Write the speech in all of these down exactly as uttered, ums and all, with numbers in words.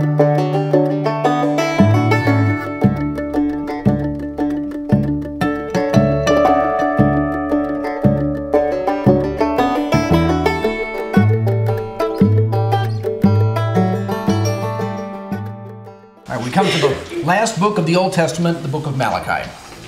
We come to the last book of the Old Testament, the book of Malachi.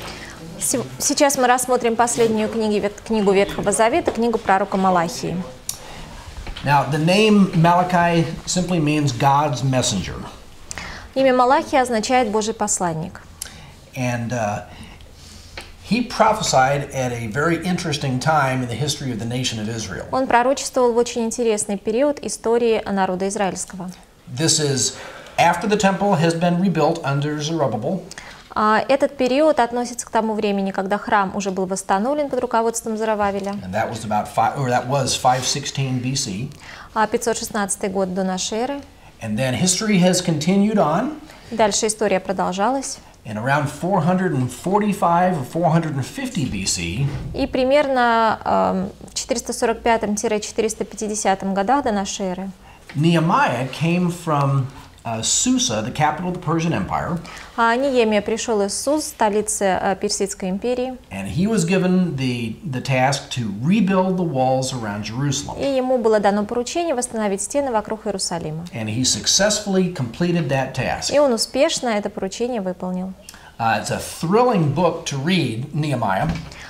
Сейчас мы рассмотрим последнюю книгу, книгу Ветхого Завета, книгу пророка Малахии. Now, the name Malachi simply means God's messenger. Имя Малахия означает Божий посланник. And uh, he prophesied at a very interesting time in the history of the nation of Israel. Он пророчествовал в очень интересный период истории народа израильского. This is after the temple has been rebuilt under Zerubbabel. Этот период относится к тому времени, когда храм уже был восстановлен под руководством Зоровавеля. And that was about five, or that was five sixteen B C. пятьсот шестнадцатый год до нашей эры. And then history has continued on. Дальше история продолжалась. And around four forty-five or four fifty B C. И примерно в четыреста сорок пятом — четыреста пятидесятом годах до нашей эры Nehemiah came from Uh, Susa, the capital of the Persian Empire. Неемия пришел из Сус, столицы Персидской империи. And he was given the the task to rebuild the walls around Jerusalem. И ему было дано поручение восстановить стены вокруг Иерусалима. And he successfully completed that task. И он успешно это поручение выполнил. Uh, it's a thrilling book to read, Nehemiah.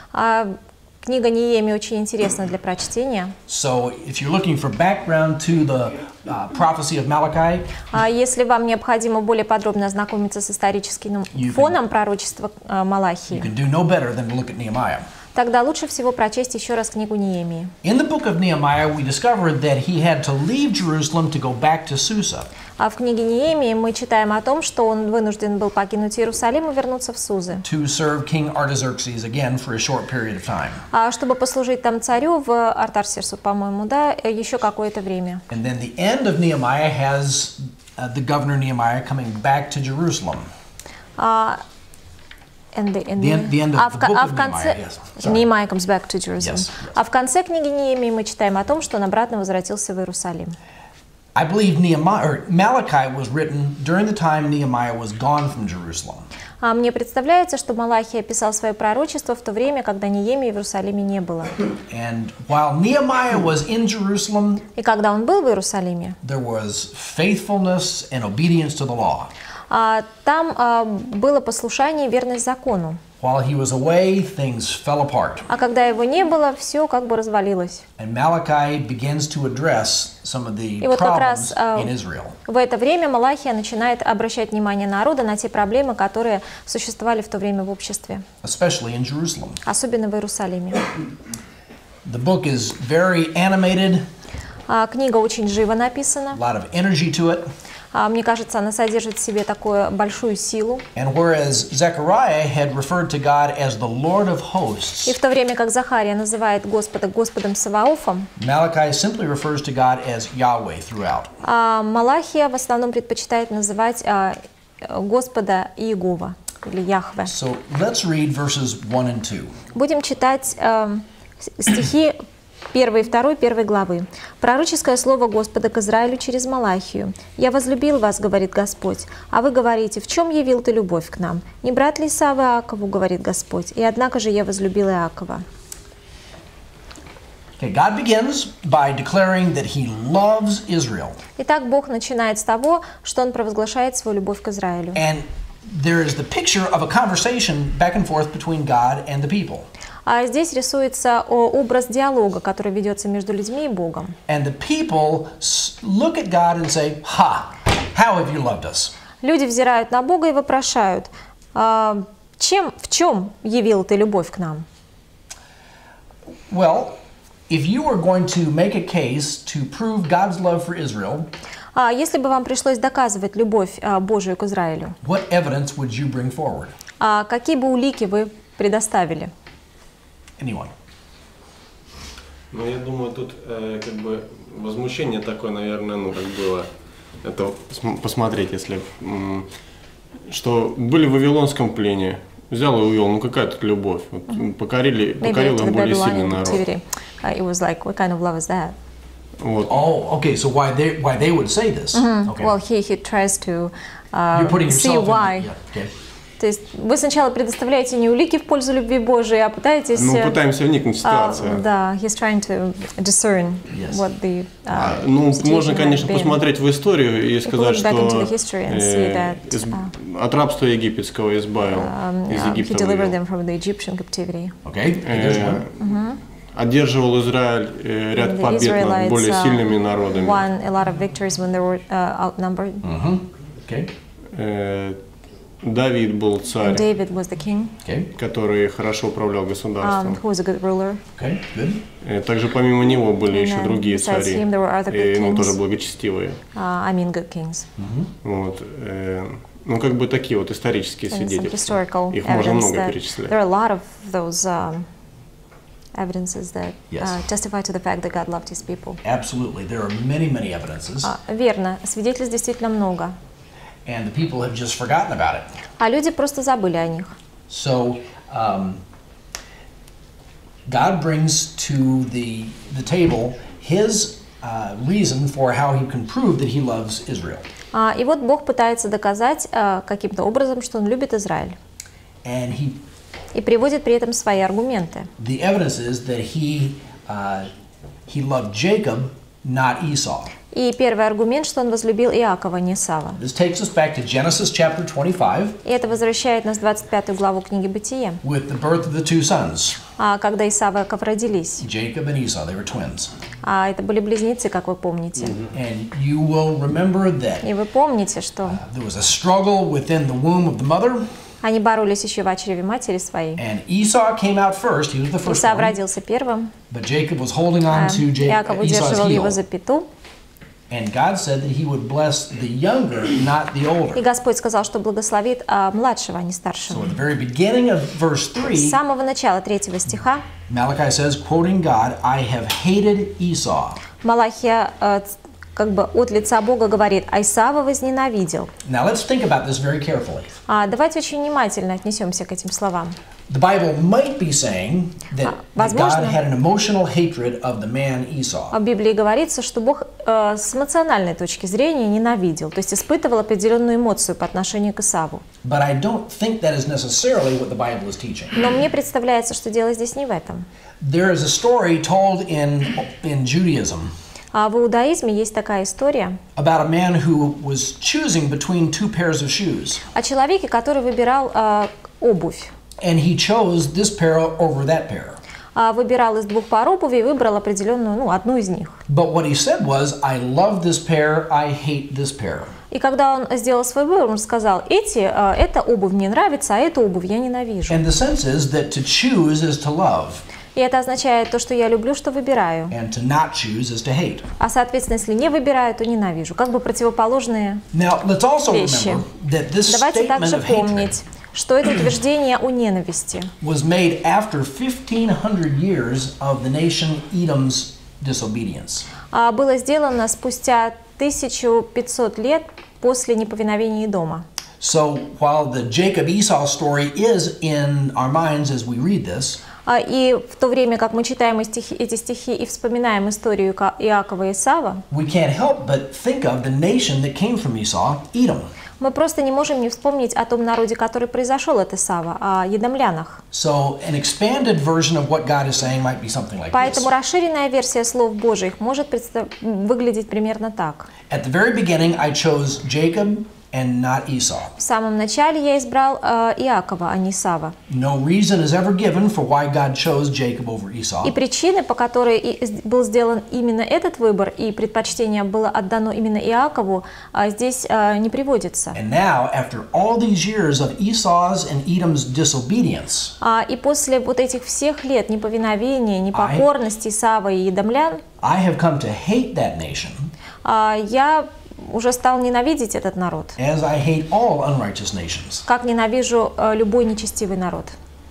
Книга Неемии очень интересна для прочтения. So, if you're looking for background to the uh, prophecy of Malachi, если вам необходимо более подробно ознакомиться с историческим фоном пророчества Малахии, you can do no better than to look at Nehemiah. Тогда лучше всего прочесть еще раз книгу Неемии. In the book of Nehemiah, we discovered that he had to leave Jerusalem to go back to Susa. А в книге Неемии мы читаем о том, что он вынужден был покинуть Иерусалим и вернуться в Сузы, to serve King Artaxerxes again for a short period of time. А чтобы послужить там царю в Артаксерксу, по-моему, да, еще какое-то время. And then the end of Nehemiah has uh, the governor Nehemiah coming back to Jerusalem. Uh, And the, and the, end, the end of а the book а of в конце Nehemiah, yes. Nehemiah comes back to Jerusalem. Yes, yes. А в конце книги Неемии мы читаем о том, что он обратно возвратился в Иерусалим. I believe Nehemiah or Malachi was written during the time Nehemiah was gone from Jerusalem. А мне представляется, что Малахия писал свое пророчество в то время, когда Неемии в Иерусалиме не было. And while Nehemiah was in Jerusalem, и когда он был в Иерусалиме, there was faithfulness and obedience to the law. А, там а, было послушание и верность закону. While he was away, things fell apart. А когда его не было, все как бы развалилось. And Malachi begins to address some of the и вот как раз problems in Israel. В это время Малахия начинает обращать внимание народа на те проблемы, которые существовали в то время в обществе. Especially in Jerusalem. Особенно в Иерусалиме. The book is very animated. А, книга очень живо написана. A lot of energy to it. Мне кажется, она содержит в себе такую большую силу. And whereas Zechariah had referred to God as the Lord of hosts, и в то время как Захария называет Господа Господом Саваофом, Malachi simply refers to God as Yahweh throughout. А Малахия в основном предпочитает называть а, Господа Иегова или Яхве. So let's read verses one and two. Будем читать а, стихи первой и второй первой главы. Пророческое слово Господа к Израилю через Малахию. «Я возлюбил вас, говорит Господь, а вы говорите, в чем явил ты любовь к нам? Не брат ли Исава Иакову, говорит Господь, и однако же я возлюбил Иакова». Okay, God begins by declaring that He loves Israel. Итак, Бог начинает с того, что Он провозглашает свою любовь к Израилю. And there is the picture of a conversation back and forth between God and the people. А здесь рисуется образ диалога, который ведется между людьми и Богом. And the people look at God and say, "Ha, how have you loved us?" Люди взирают на Бога и вопрошают, чем, в чем явил ты любовь к нам? Well, if you were going to make a case to prove God's love for Israel, А если бы вам пришлось доказывать любовь Божию к Израилю, what evidence would you bring forward? А какие бы улики вы предоставили? Anyone? Ну, я думаю, тут э, как бы возмущение такое, наверное, ну, как было, это посмотреть, если, м, что были в Вавилонском плене, взял и увел, ну какая тут любовь, вот, покорили, покорил им более сильный народ. It was like, what kind of love is that? Вот. Oh, okay. So why they why they would say this? Okay. Well, he, he tries to uh, You're putting see yourself why. in. Yeah, okay. То есть вы сначала предоставляете не улики в пользу любви Божией, а пытаетесь... Ну, пытаемся вникнуть в а, ситуацию. Да, he's trying to discern Yes. what the А, uh, ну, situation можно, might конечно, be. посмотреть в историю и сказать, look back что into the history and see э, that, из- uh, от рабства египетского избавил, Um, из uh, Египта he delivered вывел. them from the Egyptian captivity. Okay. There's Э, one. Одерживал Израиль э, ряд The побед над Israelites более uh, сильными народами. won a lot of victories when they were uh, outnumbered. Mm-hmm. Okay. Э, Давид был царь, David was the king, Okay. который хорошо управлял um, государством. who was a good ruler. Okay. Good. Э, Также помимо него были And еще then другие besides цари, him, there were other good э, ну kings. тоже благочестивые. Uh, I mean good kings. Вот, э, ну как бы такие вот исторические And some свидетельства. historical Их можно evidence много that перечислять. there are a lot of those um, evidences that Yes. uh, testify to the fact that God loved His people. Absolutely. There are many, many evidences, А, верно, свидетельств действительно много, and the people have just forgotten about it. а люди просто забыли о них. So um, God brings to the the table His uh, reason for how He can prove that He loves Israel, А, и вот Бог пытается доказать а, каким-то образом, что Он любит Израиль, and He и приводит при этом свои аргументы. the evidence is that He uh, He loved Jacob, not Esau. И первый аргумент, что Он возлюбил Иакова, не Исава. This takes us back to Genesis chapter twenty-five И это возвращает нас в двадцать пятую главу книги Бытие, with the birth of the two sons, а, когда Исав и Иаков родились. Jacob and Esau. They were twins, А это были близнецы, как вы помните. and you will remember that И вы помните, что there was a struggle within the womb of the mother. они боролись еще в чреве матери своей. And Esau came out first. He was the first Исав one. родился первым, But Jacob was holding on а to Ja- Иаков Esau's удерживал его heel. за пяту. And God said that He would bless the younger, not the И older. Господь сказал, что благословит а, младшего, а не So старшего. at the very beginning of verse С three, самого начала третьего стиха Malachi says, quoting God, I have hated Esau. Малахия э, ц- как бы от лица Бога говорит, а Исава возненавидел. Now let's think about this very carefully. А, давайте очень внимательно отнесемся к этим словам. The Bible might be saying that, that Возможно. God had an emotional hatred of the man Esau. В Библии говорится, что Бог э, с эмоциональной точки зрения ненавидел, то есть испытывал определенную эмоцию по отношению к Исаву. But I don't think that is necessarily what the Bible is teaching. Но мне представляется, что дело здесь не в этом. There is a story told in, in Judaism А в иудаизме есть такая история about a man who was choosing between two pairs of shoes. о человеке, который выбирал э, обувь. And he chose this pair over that pair. А, выбирал из двух пар обуви и выбрал определенную, ну, одну из них. But what he said was, I love this pair, I hate this pair. И когда он сделал свой выбор, он сказал, эти, э, эта обувь мне нравится, а эту обувь я ненавижу. And the sense is that to choose is to love, И это означает то, что я люблю, что выбираю. and to not choose is to hate. А, соответственно, если не выбираю, то ненавижу. Как бы противоположные Now, let's also вещи. remember that this Давайте statement также of hatred помнить, что это утверждение о ненависти was made after fifteen hundred years of the nation Edom's disobedience. а, было сделано спустя тысячу пятьсот лет после неповиновения Идома. So while the Jacob-Esau story is in our minds as we read this, А, И в то время, как мы читаем эти стихи, эти стихи и вспоминаем историю Ика- Иакова и Исава, we can't help but think of the nation that came from Esau, Edom. мы просто не можем не вспомнить о том народе, который произошел от Исава, о едомлянах. So an expanded version of what God is saying might be something like this. Поэтому расширенная версия слов Божьих может представ- выглядеть примерно так. At the very beginning, I chose Jacob and not Esau. В самом начале я избрал э, Иакова, а не Исава. No reason is ever given for why God chose Jacob over И Esau. причины, по которой и с- был сделан именно этот выбор, и предпочтение было отдано именно Иакову, а, здесь а, не приводится. And now, after all these years of Esau's and Edom's disobedience, А, и после вот этих всех лет неповиновения, непокорности Исава и едомлян, I have come to hate that nation а, я уже стал ненавидеть этот народ, as I hate all unrighteous наtions. как ненавижу а, любой нечестивый народ.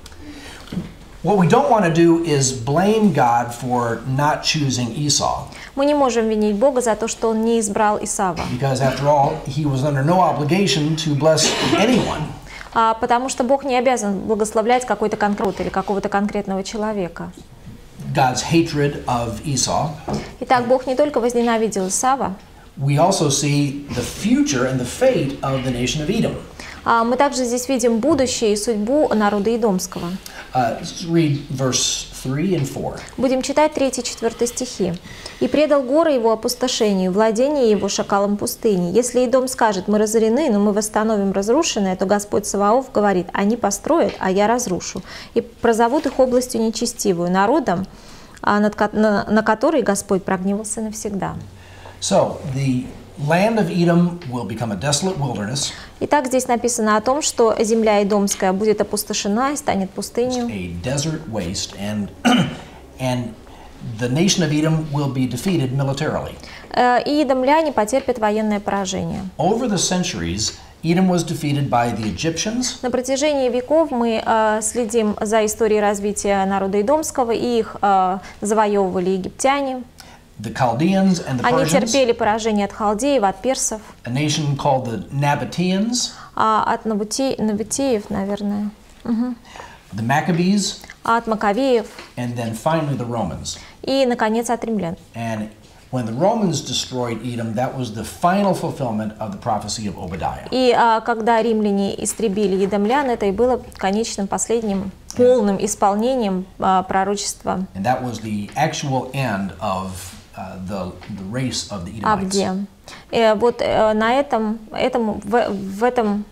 What we don't want to do is blame God for not choosing Esau, Мы не можем винить Бога за то, что Он не избрал Исава, because after all, he was under no obligation to bless anyone. а, потому что Бог не обязан благословлять какой-то конкретный или какого-то конкретного человека. God's hatred of Esau, Итак, Бог не только возненавидел Исава, we also see the future and the fate of the nation of Edom. а мы также здесь видим будущее и судьбу народа Идомского. Uh, let's read verse three and four. Будем читать третий и четвёртый стихи. «И предал горы его опустошению, владение его шакалам пустыни. Если Идом скажет, мы разорены, но мы восстановим разрушенное, то Господь Саваоф говорит, они построят, а я разрушу. И прозовут их областью нечестивую, народом, а над ко- на, на который Господь прогневался навсегда». So, the land of Edom will become a desolate wilderness, Итак, здесь написано о том, что земля Идомская будет опустошена и станет пустынью. a desert waste, and, and the nation of Edom will be defeated militarily. Э, И идомляне потерпят военное поражение. Over the centuries, Edom was defeated by the Egyptians, На протяжении веков мы э, следим за историей развития народа Идомского, и их э, завоевывали египтяне. the Chaldeans, and the Они Persians, терпели поражение от халдеев, от персов, a nation called the Nabateans, а от Набути- Набатеев, наверное, the Maccabees, а от Маковеев and then finally the Romans. и, наконец, от римлян. And when the Romans destroyed Edom, that was the final fulfillment of the prophecy of Obadiah. И а, когда римляне истребили едомлян, это и было конечным, последним, полным исполнением а, пророчества And that was the actual end of uh, the, the race of the Edomites. Авде. И вот э, на этом, этому, в, в этом,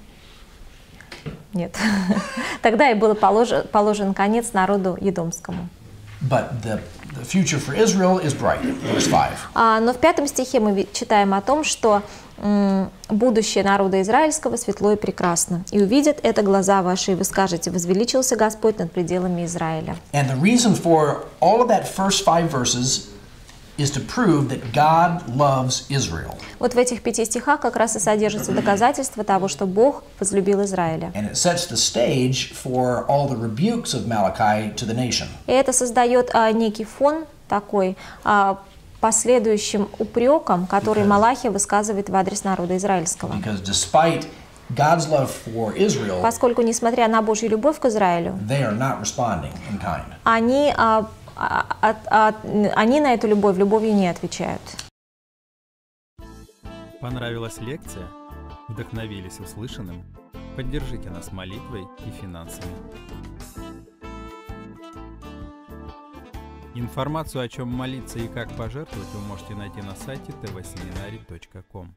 нет, тогда и был положен, положен конец народу едомскому. But the, the future for Israel is bright. Verse five. А, но в пятом стихе мы ви- читаем о том, что м, будущее народа израильского светло и прекрасно. «И увидят это глаза ваши, и вы скажете, возвеличился Господь над пределами Израиля». And the reason for all of that first five verses is to prove that God loves Israel. Вот в этих пяти стихах как раз и содержится доказательство того, что Бог возлюбил Израиля. And it sets the stage for all the rebukes of Malachi to the nation. И это создает а, некий фон такой а, последующим упрекам, который Малахия высказывает в адрес народа израильского. Because despite God's love for Israel, Поскольку, несмотря на Божью любовь к Израилю, they are not responding in kind. они, а, а, а, а, они на эту любовь любовью не отвечают. Понравилась лекция? Вдохновились услышанным? Поддержите нас молитвой и финансами. Информацию, о чем молиться и как пожертвовать, вы можете найти на сайте тэ вэ семинарий точка ком.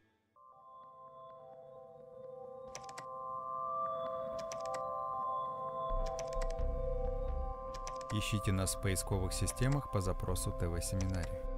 Ищите нас в поисковых системах по запросу тэ вэ Семинарий.